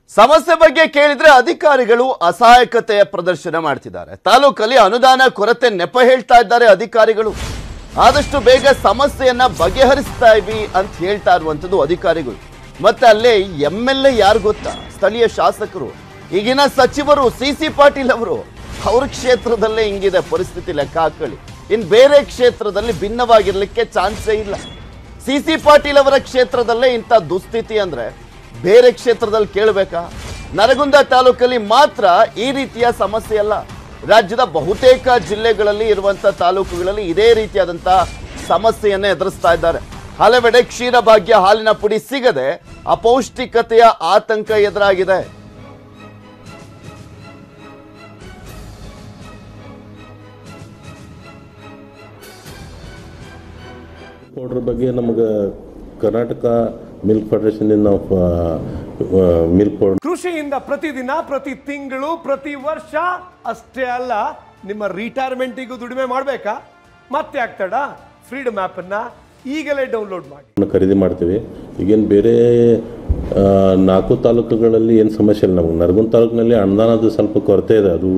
ಸಮಸ್ಯೆ ಬಗ್ಗೆ ಕೇಳಿದ್ರೆ ಅಧಿಕಾರಿಗಳು ಅಸಹಾಯಕತೆಯ ಪ್ರದರ್ಶನ ಮಾಡ್ತಿದ್ದಾರೆ. ತಾಲೂಕಲ್ಲಿ ಅನುದಾನ ಕೊರತೆ ನೆಪ ಹೇಳ್ತಾ ಇದ್ದಾರೆ ಅಧಿಕಾರಿಗಳು. ಆದಷ್ಟು ಬೇಗ ಸಮಸ್ಯೆಯನ್ನ ಬಗೆಹರಿಸ್ತಾ ಇವಿ ಅಂತ ಹೇಳ್ತಾ ಇರುವಂತದ್ದು ಅಧಿಕಾರಿಗಳು. ಮತ್ತೆ ಅಲ್ಲೇ MLA ಯಾರು ಗೊತ್ತಾ? ಸ್ಥಳೀಯ ಶಾಸಕರು, ಈಗಿನ ಸಚಿವರು CC ಪಾಟೀಲ್ ಅವರು. ಅವ್ರ ಕ್ಷೇತ್ರದಲ್ಲೇ ಹಿಂಗಿದೆ ಪರಿಸ್ಥಿತಿ, ಲೆಕ್ಕ ಹಾಕೊಳ್ಳಿ. ಇನ್ ಬೇರೆ ಕ್ಷೇತ್ರದಲ್ಲಿ ಭಿನ್ನವಾಗಿರ್ಲಿಕ್ಕೆ ಚಾನ್ಸೇ ಇಲ್ಲ. CC ಪಾಟೀಲ್ ಅವರ ಕ್ಷೇತ್ರದಲ್ಲೇ ಇಂಥ ದುಸ್ಥಿತಿ ಅಂದ್ರೆ ಬೇರೆ ಕ್ಷೇತ್ರದಲ್ಲಿ ಕೇಳಬೇಕಾ? ನರಗುಂದ ತಾಲೂಕಲ್ಲಿ ಮಾತ್ರ ಈ ರೀತಿಯ ಸಮಸ್ಯೆ ಅಲ್ಲ, ರಾಜ್ಯದ ಬಹುತೇಕ ಜಿಲ್ಲೆಗಳಲ್ಲಿ ಇರುವಂತಹ ತಾಲೂಕುಗಳಲ್ಲಿ ಇದೇ ರೀತಿಯಾದಂತಹ ಸಮಸ್ಯೆಯನ್ನೇ ಎದುರಿಸ್ತಾ ಇದ್ದಾರೆ. ಹಲವೆಡೆ ಕ್ಷೀರಭಾಗ್ಯ ಹಾಲಿನ ಪುಡಿ ಸಿಗದೆ ಅಪೌಷ್ಟಿಕತೆಯ ಆತಂಕ ಎದುರಾಗಿದೆ. ಪೌಡರ್ ಬಗ್ಗೆ ನಮಗೆ ಕರ್ನಾಟಕ ಮಿಲ್ಕ್ ಫೆಡರೇಷನ್ ನಾವು ಮಿಲ್ಕ್ ಪೌಡರ್ ಕೃಷಿಯಿಂದ ಪ್ರತಿದಿನ, ಪ್ರತಿ ತಿಂಗಳು, ಪ್ರತಿ ವರ್ಷ ಅಷ್ಟೇ ಅಲ್ಲ, ನಿಮ್ಮ ರಿಟೈರ್ಮೆಂಟಿಗೂ ದುಡಿಮೆ ಮಾಡಬೇಕಾ? ಮತ್ತೆ ಆಗ್ತಡ ಫ್ರೀಡಮ್ ಆ್ಯಪ್ ಅನ್ನ ಈಗಲೇ ಡೌನ್ಲೋಡ್ ಮಾಡಿ. ಖರೀದಿ ಮಾಡ್ತೀವಿ. ಈಗೇನು ಬೇರೆ 4 ತಾಲೂಕುಗಳಲ್ಲಿ ಏನು ಸಮಸ್ಯೆ ಇಲ್ಲ. ನಮಗೆ ನರಗುಂದ ತಾಲೂಕಿನಲ್ಲಿ ಅನುದಾನದ ಸ್ವಲ್ಪ ಕೊರತೆ ಇದೆ. ಅದು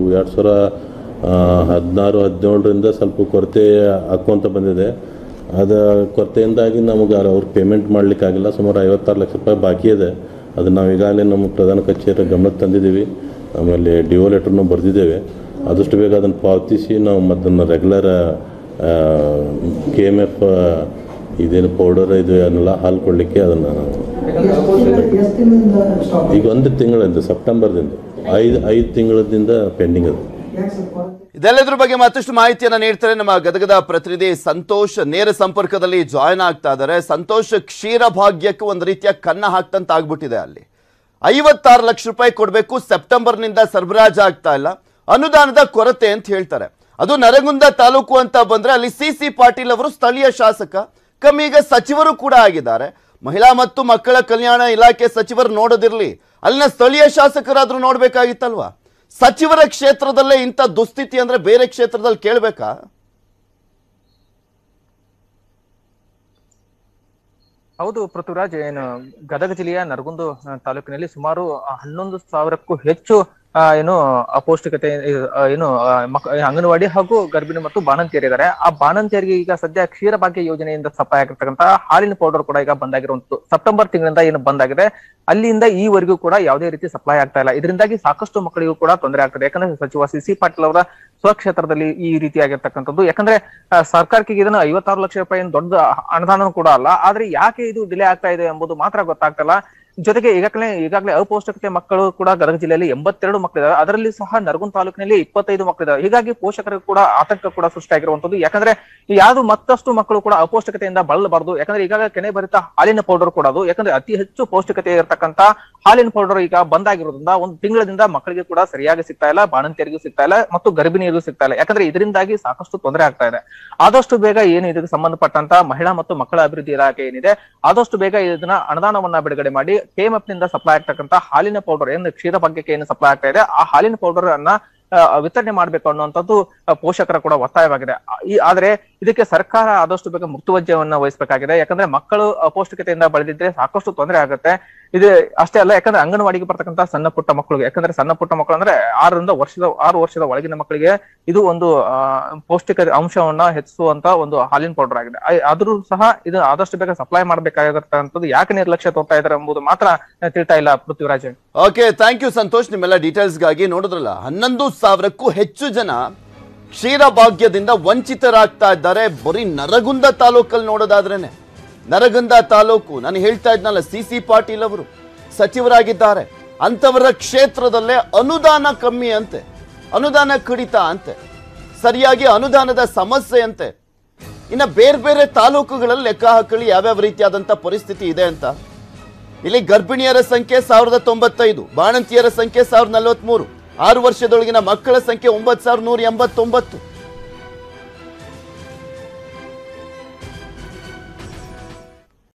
2016-17ರಿಂದ ಸ್ವಲ್ಪ ಕೊರತೆ ಹಾಕುವಂತ ಬಂದಿದೆ. ಅದು ಕೊರತೆಯಿಂದಾಗಿ ನಮಗೆ ಅವ್ರು ಪೇಮೆಂಟ್ ಮಾಡಲಿಕ್ಕಾಗಿಲ್ಲ. ಸುಮಾರು 56 ಲಕ್ಷ ರೂಪಾಯಿ ಬಾಕಿ ಇದೆ. ಅದು ನಾವು ಈಗಾಗಲೇ ನಮ್ಮ ಪ್ರಧಾನ ಕಚೇರಿ ಗಮನಕ್ಕೆ ತಂದಿದ್ದೀವಿ. ಆಮೇಲೆ DO ಲೆಟರ್ನು ಬರೆದಿದ್ದೇವೆ. ಆದಷ್ಟು ಬೇಗ ಅದನ್ನು ಪಾವತಿಸಿ ನಾವು ಮತ್ತನ್ನು ರೆಗ್ಯುಲರ್ KMF ಇದೇನು ಪೌಡರ್ ಇದು ಅನ್ನೆಲ್ಲ ಹಾಲು ಕೊಡಲಿಕ್ಕೆ ಅದನ್ನು ಈಗ 1 ತಿಂಗಳಿಂದ ಸೆಪ್ಟೆಂಬರ್ದಿಂದ 5 ತಿಂಗಳದಿಂದ ಪೆಂಡಿಂಗ್ ಅದು. ಇದೆಲ್ಲದ್ರ ಬಗ್ಗೆ ಮತ್ತಷ್ಟು ಮಾಹಿತಿಯನ್ನ ನೀಡ್ತಾರೆ ನಮ್ಮ ಗದಗದ ಪ್ರತಿನಿಧಿ ಸಂತೋಷ್. ನೇರ ಸಂಪರ್ಕದಲ್ಲಿ ಜಾಯ್ನ್ ಆಗ್ತಾ ಇದ್ದಾರೆ. ಸಂತೋಷ್, ಕ್ಷೀರ ಭಾಗ್ಯಕ್ಕೆ ಒಂದು ರೀತಿಯ ಕನ್ನ ಹಾಕ್ತಂತ ಆಗ್ಬಿಟ್ಟಿದೆ. ಅಲ್ಲಿ 56 ಲಕ್ಷ ರೂಪಾಯಿ ಕೊಡಬೇಕು, ಸೆಪ್ಟೆಂಬರ್ನಿಂದ ಸರಬರಾಜು ಆಗ್ತಾ ಇಲ್ಲ, ಅನುದಾನದ ಕೊರತೆ ಅಂತ ಹೇಳ್ತಾರೆ. ಅದು ನರಗುಂದ ತಾಲೂಕು ಅಂತ ಬಂದ್ರೆ ಅಲ್ಲಿ CC ಪಾಟೀಲ್ ಅವರು ಸ್ಥಳೀಯ ಶಾಸಕ, ಕಮ್ಮೀಗ ಸಚಿವರು ಕೂಡ ಆಗಿದ್ದಾರೆ. ಮಹಿಳಾ ಮತ್ತು ಮಕ್ಕಳ ಕಲ್ಯಾಣ ಇಲಾಖೆ ಸಚಿವರು ನೋಡೋದಿರ್ಲಿ, ಅಲ್ಲಿನ ಸ್ಥಳೀಯ ಶಾಸಕರಾದ್ರೂ ನೋಡ್ಬೇಕಾಗಿತ್ತಲ್ವಾ? ಸಚಿವರ ಕ್ಷೇತ್ರದಲ್ಲೇ ಇಂಥ ದುಸ್ಥಿತಿ ಅಂದ್ರೆ ಬೇರೆ ಕ್ಷೇತ್ರದಲ್ಲಿ ಕೇಳಬೇಕಾ? ಹೌದು ಪೃಥ್ವಿರಾಜ್, ಏನು ಗದಗ ಜಿಲ್ಲೆಯ ನರಗುಂದ ತಾಲೂಕಿನಲ್ಲಿ ಸುಮಾರು 11,000ಕ್ಕೂ ಹೆಚ್ಚು ಅಪೌಷ್ಟಿಕತೆ ಅಂಗನವಾಡಿ ಹಾಗೂ ಗರ್ಭಿಣಿ ಮತ್ತು ಬಾಣಂತಿಯರಿದ್ದಾರೆ. ಆ ಬಾಣಂತಿಯರಿಗೆ ಈಗ ಸದ್ಯ ಕ್ಷೀರ ಭಾಗ್ಯ ಯೋಜನೆಯಿಂದ ಸಪ್ಲೈ ಆಗಿರ್ತಕ್ಕಂಥ ಹಾಲಿನ ಪೌಡರ್ ಕೂಡ ಈಗ ಬಂದಾಗಿರುವಂತದ್ದು. ಸೆಪ್ಟೆಂಬರ್ ತಿಂಗಳಿಂದ ಏನು ಬಂದಾಗಿದೆ, ಅಲ್ಲಿಂದ ಈವರೆಗೂ ಕೂಡ ಯಾವುದೇ ರೀತಿ ಸಪ್ಲೈ ಆಗ್ತಾ ಇಲ್ಲ. ಇದರಿಂದಾಗಿ ಸಾಕಷ್ಟು ಮಕ್ಕಳಿಗೂ ಕೂಡ ತೊಂದರೆ ಆಗ್ತದೆ. ಯಾಕಂದ್ರೆ ಸಚಿವ CC ಪಾಟೀಲ್ ಅವರ ಸ್ವಕ್ಷೇತ್ರದಲ್ಲಿ ಈ ರೀತಿಯಾಗಿರ್ತಕ್ಕಂಥದ್ದು. ಯಾಕಂದ್ರೆ ಸರ್ಕಾರಕ್ಕೆ ಇದನ್ನ 56 ಲಕ್ಷ ರೂಪಾಯಿ ದೊಡ್ಡ ಅನುದಾನ ಕೂಡ ಅಲ್ಲ. ಆದ್ರೆ ಯಾಕೆ ಇದು ಡಿಲೇ ಆಗ್ತಾ ಇದೆ ಎಂಬುದು ಮಾತ್ರ ಗೊತ್ತಾಗ್ತಿಲ್ಲ. ಜೊತೆಗೆ ಈಗಾಗಲೇ ಅಪೌಷ್ಟಿಕತೆ ಮಕ್ಕಳು ಕೂಡ ಗದಗ ಜಿಲ್ಲೆಯಲ್ಲಿ 82 ಮಕ್ಕಳಿದ್ದಾರೆ. ಅದರಲ್ಲಿ ಸಹ ನರಗುಂದ ತಾಲೂಕಿನಲ್ಲಿ 25 ಮಕ್ಕಳಿದ್ದಾರೆ. ಹೀಗಾಗಿ ಪೋಷಕರಿಗೆ ಕೂಡ ಆತಂಕ ಕೂಡ ಸೃಷ್ಟಿಯಾಗಿರುವಂತದ್ದು. ಯಾಕಂದ್ರೆ ಯಾವ್ದು ಮತ್ತಷ್ಟು ಮಕ್ಕಳು ಕೂಡ ಅಪೌಷ್ಟಿಕತೆಯಿಂದ ಬಳಲಬಾರದು. ಯಾಕಂದ್ರೆ ಈಗಾಗಲೇ ಕೆನೆ ಭರಿತ ಹಾಲಿನ ಪೌಡರ್ ಕೂಡ ಅದು, ಯಾಕಂದ್ರೆ ಅತಿ ಹೆಚ್ಚು ಪೌಷ್ಟಿಕತೆ ಇರತಕ್ಕಂತ ಹಾಲಿನ ಪೌಡರ್ ಈಗ ಬಂದಾಗಿರೋದ್ರಿಂದ 1 ತಿಂಗಳಿಂದ ಮಕ್ಕಳಿಗೆ ಕೂಡ ಸರಿಯಾಗಿ ಸಿಗ್ತಾ ಇಲ್ಲ, ಬಾಣಂತಿಯರಿಗೂ ಸಿಗ್ತಾ ಇಲ್ಲ ಮತ್ತು ಗರ್ಭಿಣಿಯರಿಗೂ ಸಿಗ್ತಾ ಇಲ್ಲ. ಯಾಕಂದ್ರೆ ಇದರಿಂದಾಗಿ ಸಾಕಷ್ಟು ತೊಂದರೆ ಆಗ್ತಾ ಇದೆ. ಆದಷ್ಟು ಬೇಗ ಏನು ಇದಕ್ಕೆ ಸಂಬಂಧಪಟ್ಟಂತ ಮಹಿಳಾ ಮತ್ತು ಮಕ್ಕಳ ಅಭಿವೃದ್ಧಿ ಇಲಾಖೆ ಏನಿದೆ, ಆದಷ್ಟು ಬೇಗ ಇದನ್ನ ಅನುದಾನವನ್ನ ಬಿಡುಗಡೆ ಮಾಡಿ KMF ನಿಂದ ಸಪ್ಲೈ ಆಗ್ತಕ್ಕಂಥ ಹಾಲಿನ ಪೌಡರ್ ಏನು ಕ್ಷೀರ ಭಾಗ್ಯಕ್ಕೆ ಏನು ಸಪ್ಲೈ ಆಗ್ತಾ ಇದೆ, ಆ ಹಾಲಿನ ಪೌಡರ್ ಅನ್ನ ವಿತರಣೆ ಮಾಡ್ಬೇಕು ಅನ್ನುವಂಥದ್ದು ಪೋಷಕರ ಕೂಡ ಒತ್ತಾಯವಾಗಿದೆ. ಆದ್ರೆ ಇದಕ್ಕೆ ಸರ್ಕಾರ ಆದಷ್ಟು ಬೇಗ ಮುತುವರ್ಜಿಯನ್ನ ವಹಿಸಬೇಕಾಗಿದೆ. ಯಾಕಂದ್ರೆ ಮಕ್ಕಳು ಅಪೌಷ್ಟಿಕತೆಯಿಂದ ಬಳಲಿದ್ರೆ ಸಾಕಷ್ಟು ತೊಂದರೆ ಆಗುತ್ತೆ. ಇದು ಅಷ್ಟೇ ಅಲ್ಲ, ಯಾಕಂದ್ರೆ ಅಂಗನವಾಡಿಗೆ ಬರ್ತಕ್ಕಂಥ ಸಣ್ಣ ಪುಟ್ಟ ಮಕ್ಕಳಿಗೆ, ಯಾಕಂದ್ರೆ ಸಣ್ಣ ಪುಟ್ಟ ಮಕ್ಕಳು ಅಂದ್ರೆ 6 ವರ್ಷದ ಒಳಗಿನ ಮಕ್ಕಳಿಗೆ ಇದು ಒಂದು ಪೌಷ್ಟಿಕ ಅಂಶವನ್ನ ಹೆಚ್ಚಿಸುವಂತ ಒಂದು ಹಾಲಿನ ಪೌಡರ್ ಆಗಿದೆ. ಆದ್ರೂ ಸಹ ಇದು ಆದಷ್ಟು ಬೇಗ ಸಪ್ಲೈ ಮಾಡಬೇಕಾಗಿರ್ತಕ್ಕಂಥದ್ದು ಯಾಕೆ ನಿರ್ಲಕ್ಷ್ಯ ತೋರ್ತಾ ಇದ್ದಾರೆ ಎಂಬುದು ಮಾತ್ರ ತಿಳಿತಾ ಇಲ್ಲ Prithviraj. Okay, thank you Santosh, ನಿಮ್ಮೆಲ್ಲ ಡೀಟೇಲ್ಸ್ಗಾಗಿ. ನೋಡಿದ್ರಲ್ಲ, 11,000ಕ್ಕೂ ಹೆಚ್ಚು ಜನ ಕ್ಷೀರ ಭಾಗ್ಯದಿಂದ ವಂಚಿತರಾಗ್ತಾ ಇದ್ದಾರೆ. ಬರೀ ನರಗುಂದ ತಾಲೂಕಲ್ಲಿ ನೋಡೋದಾದ್ರೇನೆ, ನರಗುಂದ ತಾಲೂಕು ನಾನು ಹೇಳ್ತಾ ಇದ್ನಲ್ಲ, CC ಪಾಟೀಲ್ ಅವರು ಸಚಿವರಾಗಿದ್ದಾರೆ. ಅಂತವರ ಕ್ಷೇತ್ರದಲ್ಲೇ ಅನುದಾನ ಕಮ್ಮಿ ಅಂತೆ, ಅನುದಾನ ಕಡಿತ ಅಂತೆ, ಸರಿಯಾಗಿ ಅನುದಾನದ ಸಮಸ್ಯೆ ಅಂತೆ. ಇನ್ನು ಬೇರೆ ಬೇರೆ ತಾಲೂಕುಗಳಲ್ಲಿ ಲೆಕ್ಕ ಹಾಕಲಿ ಯಾವ್ಯಾವ ರೀತಿಯಾದಂಥ ಪರಿಸ್ಥಿತಿ ಇದೆ ಅಂತ. ಇಲ್ಲಿ ಗರ್ಭಿಣಿಯರ ಸಂಖ್ಯೆ 1095, ಬಾಣಂತಿಯರ ಸಂಖ್ಯೆ 1043, 6 ವರ್ಷದೊಳಗಿನ ಮಕ್ಕಳ ಸಂಖ್ಯೆ 9,189.